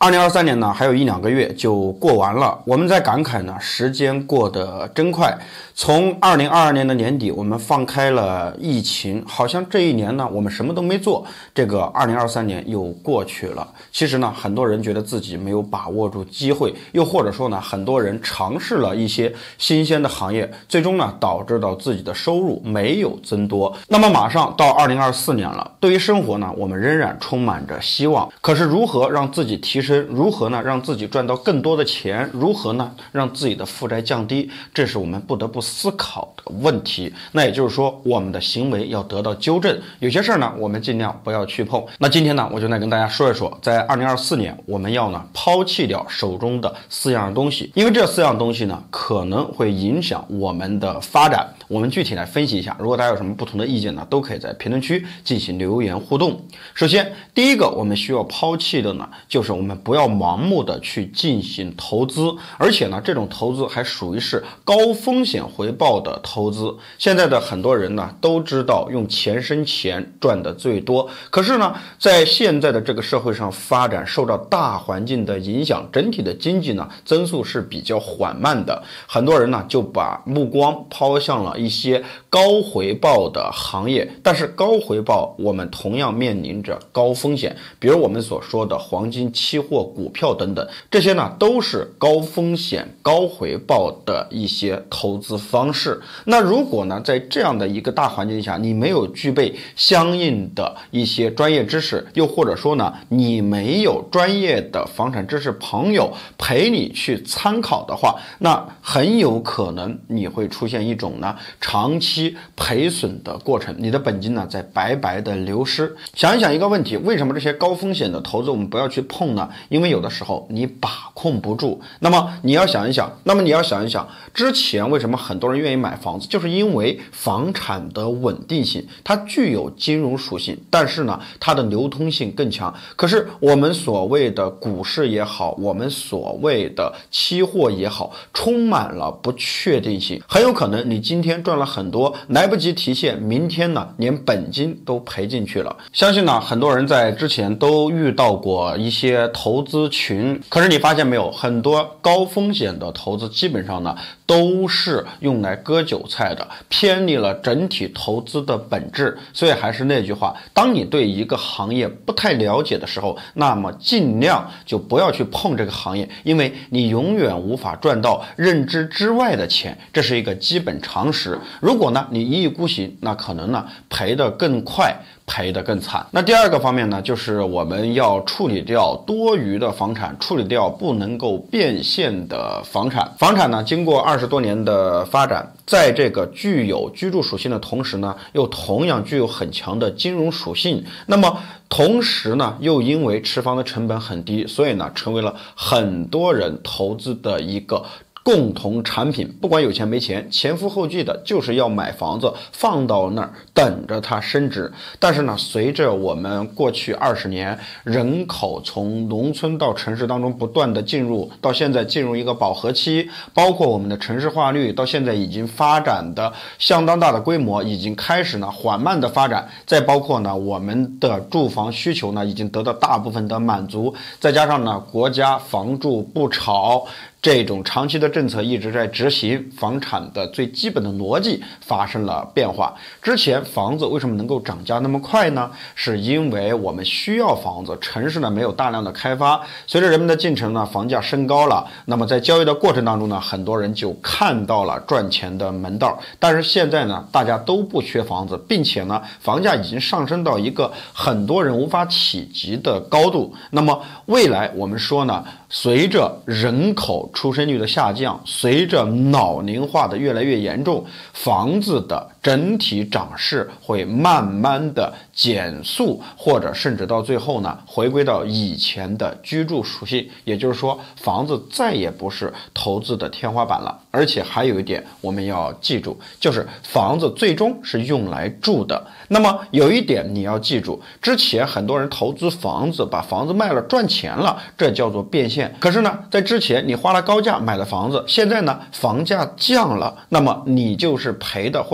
2023年呢，还有1-2个月就过完了。我们在感慨呢，时间过得真快。从2022年的年底，我们放开了疫情，好像这一年呢，我们什么都没做。这个2023年又过去了。其实呢，很多人觉得自己没有把握住机会，又或者说呢，很多人尝试了一些新鲜的行业，最终呢，导致到自己的收入没有增多。那么马上到2024年了，对于生活呢，我们仍然充满着希望。可是如何让自己提升？如何呢让自己赚到更多的钱？如何呢让自己的负债降低？这是我们不得不思考的问题。那也就是说，我们的行为要得到纠正，有些事儿呢我们尽量不要去碰。那今天呢我就来跟大家说一说，在2024年我们要呢抛弃掉手中的4样东西，因为这4样东西呢可能会影响我们的发展。我们具体来分析一下，如果大家有什么不同的意见呢，都可以在评论区进行留言互动。首先第一个我们需要抛弃的呢，就是我们不要盲目的去进行投资，而且呢这种投资还属于是高风险回报的投资。现在的很多人呢都知道用钱生钱赚的最多，可是呢在现在的这个社会上发展受到大环境的影响，整体的经济呢增速是比较缓慢的，很多人呢就把目光抛向了一些高回报的行业，但是高回报我们同样面临着高风险，比如我们所说的黄金、期货、股票等等，这些呢都是高风险高回报的一些投资方式。那如果呢在这样的一个大环境下，你没有具备相应的一些专业知识，又或者说呢你没有专业的房产知识朋友陪你去参考的话，那很有可能你会出现一种呢长期赔损的过程，你的本金呢在白白的流失。想一想一个问题，为什么这些高风险的投资我们不要去碰呢？因为有的时候你把控不住。那么你要想一想，之前为什么很多人愿意买房子，就是因为房产的稳定性，它具有金融属性，但是呢它的流通性更强。可是我们所谓的股市也好，我们所谓的期货也好，充满了不确定性，很有可能你今天赚了很多，来不及提现，明天呢连本金都赔进去了。相信呢很多人在之前都遇到过一些投资群，可是你发现没有，很多高风险的投资基本上呢都是用来割韭菜的，偏离了整体投资的本质。所以还是那句话，当你对一个行业不太了解的时候，那么尽量就不要去碰这个行业，因为你永远无法赚到认知之外的钱，这是一个基本常识。如果呢你一意孤行，那可能呢赔得更快，赔得更惨。那第二个方面呢，就是我们要处理掉多余的房产，处理掉不能够变现的房产。房产呢经过20多年的发展，在这个具有居住属性的同时呢，又同样具有很强的金融属性。那么同时呢，又因为持房的成本很低，所以呢成为了很多人投资的一个共同产品。不管有钱没钱，前赴后继的就是要买房子放到那儿等着它升值。但是呢随着我们过去20年人口从农村到城市当中不断的进入，到现在进入一个饱和期，包括我们的城市化率到现在已经发展的相当大的规模，已经开始呢缓慢的发展，再包括呢我们的住房需求呢已经得到大部分的满足，再加上呢国家房住不炒这种长期的政策一直在执行，房产的最基本的逻辑发生了变化。之前房子为什么能够涨价那么快呢？是因为我们需要房子，城市呢没有大量的开发，随着人们的进程呢，房价升高了，那么在交易的过程当中呢，很多人就看到了赚钱的门道。但是现在呢，大家都不缺房子，并且呢，房价已经上升到一个很多人无法企及的高度。那么未来我们说呢，随着人口出生率的下降，随着老龄化的越来越严重，房子的整体涨势会慢慢的减速，或者甚至到最后呢回归到以前的居住属性。也就是说，房子再也不是投资的天花板了。而且还有一点我们要记住，就是房子最终是用来住的。那么有一点你要记住，之前很多人投资房子，把房子卖了赚钱了，这叫做变现。可是呢，在之前你花了高价买了房子，现在呢房价降了，那么你就是赔的，或者说直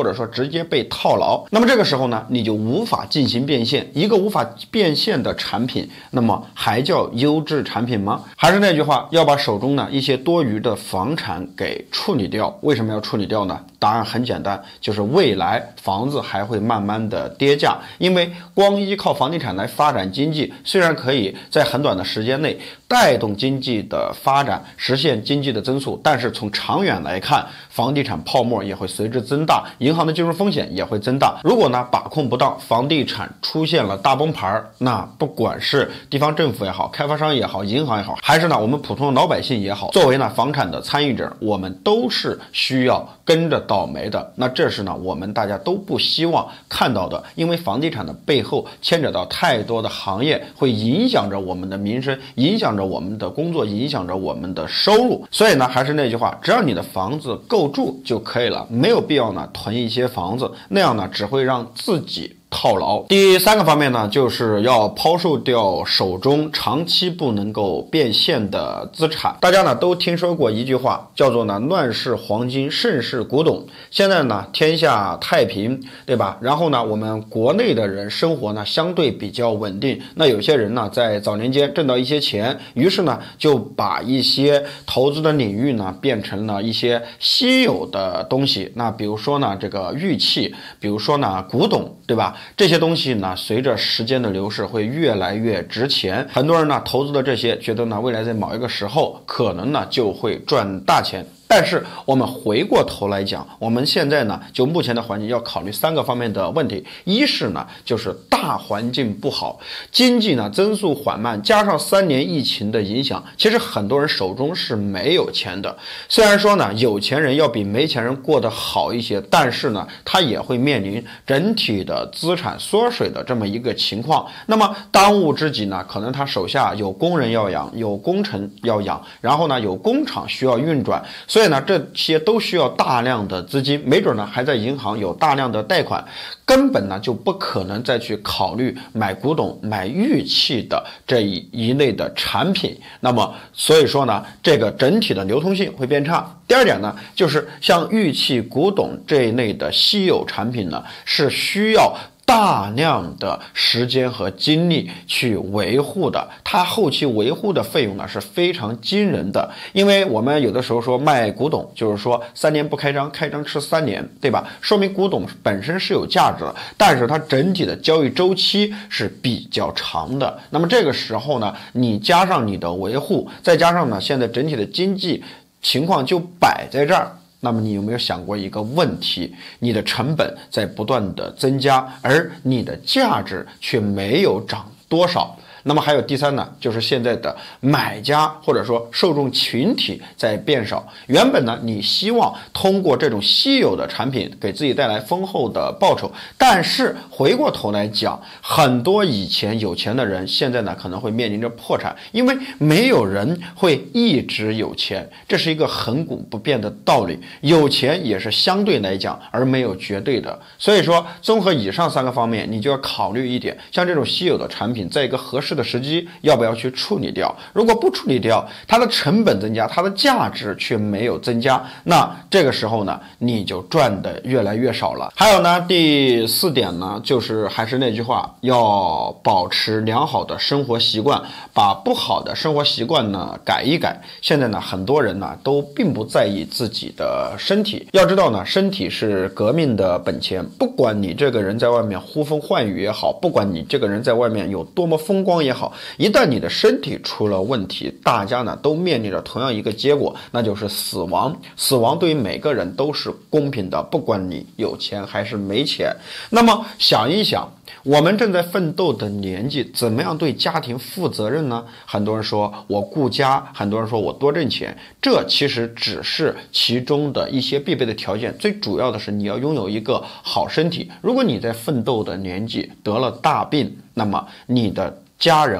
直接被套牢。那么这个时候呢，你就无法进行变现。一个无法变现的产品，那么还叫优质产品吗？还是那句话，要把手中呢一些多余的房产给处理掉。为什么要处理掉呢？答案很简单，就是未来房子还会慢慢的跌价。因为光依靠房地产来发展经济，虽然可以在很短的时间内带动经济的发展，实现经济的增速，但是从长远来看，房地产泡沫也会随之增大，银行的金融风险也会增大。如果呢把控不当，房地产出现了大崩盘，那不管是地方政府也好，开发商也好，银行也好，还是呢我们普通的老百姓也好，作为呢房产的参与者，我们都是需要跟着倒霉的。那这是呢我们大家都不希望看到的，因为房地产的背后牵扯到太多的行业，会影响着我们的民生，影响着我们的工作，影响着我们的收入。所以呢还是那句话，只要你的房子够住就可以了，没有必要呢囤一些房子，那样呢只会让自己套牢。第三个方面呢，就是要抛售掉手中长期不能够变现的资产。大家呢都听说过一句话，叫做呢乱世黄金，盛世古董。现在呢天下太平，对吧？然后呢我们国内的人生活呢相对比较稳定。那有些人呢在早年间挣到一些钱，于是呢就把一些投资的领域呢变成了一些稀有的东西。那比如说呢这个玉器，比如说呢古董，对吧？这些东西呢随着时间的流逝会越来越值钱，很多人呢投资的这些，觉得呢未来在某一个时候可能呢就会赚大钱。但是我们回过头来讲，我们现在呢就目前的环境要考虑三个方面的问题。一是呢就是大环境不好，经济呢增速缓慢，加上3年疫情的影响，其实很多人手中是没有钱的。虽然说呢有钱人要比没钱人过得好一些，但是呢他也会面临整体的资产缩水的这么一个情况。那么当务之急呢，可能他手下有工人要养，有工程要养，然后呢有工厂需要运转，所以呢这些都需要大量的资金，没准呢还在银行有大量的贷款，根本呢就不可能再去考虑买古董买玉器的这一类的产品。那么所以说呢这个整体的流通性会变差。第二点呢，就是像玉器古董这一类的稀有产品呢，是需要大量的时间和精力去维护的，它后期维护的费用呢是非常惊人的。因为我们有的时候说卖古董，就是说3年不开张，开张吃3年，对吧？说明古董本身是有价值的，但是它整体的交易周期是比较长的。那么这个时候呢，你加上你的维护，再加上呢现在整体的经济情况就摆在这儿，那么你有没有想过一个问题，你的成本在不断的增加，而你的价值却没有涨多少。那么还有第三呢，就是现在的买家或者说受众群体在变少。原本呢你希望通过这种稀有的产品给自己带来丰厚的报酬，但是回过头来讲，很多以前有钱的人现在呢可能会面临着破产，因为没有人会一直有钱，这是一个亘古不变的道理。有钱也是相对来讲，而没有绝对的。所以说综合以上3个方面，你就要考虑一点，像这种稀有的产品在一个合适的时机要不要去处理掉。如果不处理掉，它的成本增加，它的价值却没有增加，那这个时候呢你就赚的越来越少了。还有呢第4点呢，就是还是那句话，要保持良好的生活习惯，把不好的生活习惯呢改一改。现在呢很多人呢都并不在意自己的身体，要知道呢身体是革命的本钱。不管你这个人在外面呼风唤雨也好，不管你这个人在外面有多么风光也好，一旦你的身体出了问题，大家呢都面临着同样一个结果，那就是死亡。死亡对于每个人都是公平的，不管你有钱还是没钱。那么想一想，我们正在奋斗的年纪，怎么样对家庭负责任呢？很多人说我顾家，很多人说我多挣钱，这其实只是其中的一些必备的条件，最主要的是你要拥有一个好身体。如果你在奋斗的年纪得了大病，那么你的家人会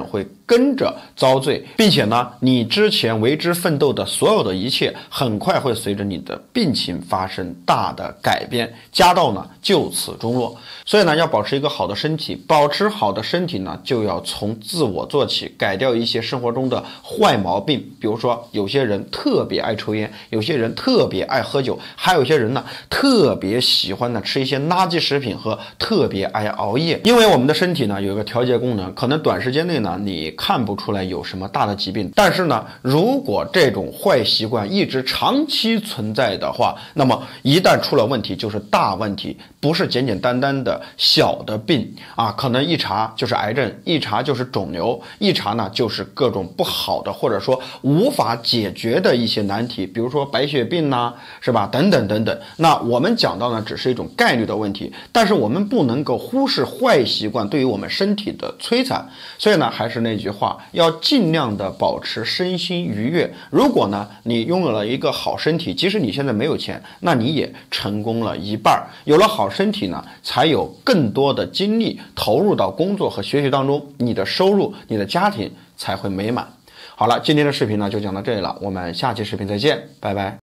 跟着遭罪，并且呢，你之前为之奋斗的所有的一切，很快会随着你的病情发生大的改变，家道呢就此中落。所以呢，要保持一个好的身体，保持好的身体呢，就要从自我做起，改掉一些生活中的坏毛病。比如说，有些人特别爱抽烟，有些人特别爱喝酒，还有一些人呢，特别喜欢呢吃一些垃圾食品和特别爱熬夜。因为我们的身体呢有一个调节功能，可能短时间内呢你看不出来有什么大的疾病，但是呢，如果这种坏习惯一直长期存在的话，那么一旦出了问题就是大问题，不是简简单单的小的病啊，可能一查就是癌症，一查就是肿瘤，一查呢就是各种不好的或者说无法解决的一些难题，比如说白血病呐，是吧？等等等等。那我们讲到呢，只是一种概率的问题，但是我们不能够忽视坏习惯对于我们身体的摧残。所以呢，还是那句话，要尽量的保持身心愉悦。如果呢，你拥有了一个好身体，即使你现在没有钱，那你也成功了一半。有了好身体呢，才有更多的精力投入到工作和学习当中，你的收入、你的家庭才会美满。好了，今天的视频呢就讲到这里了，我们下期视频再见，拜拜。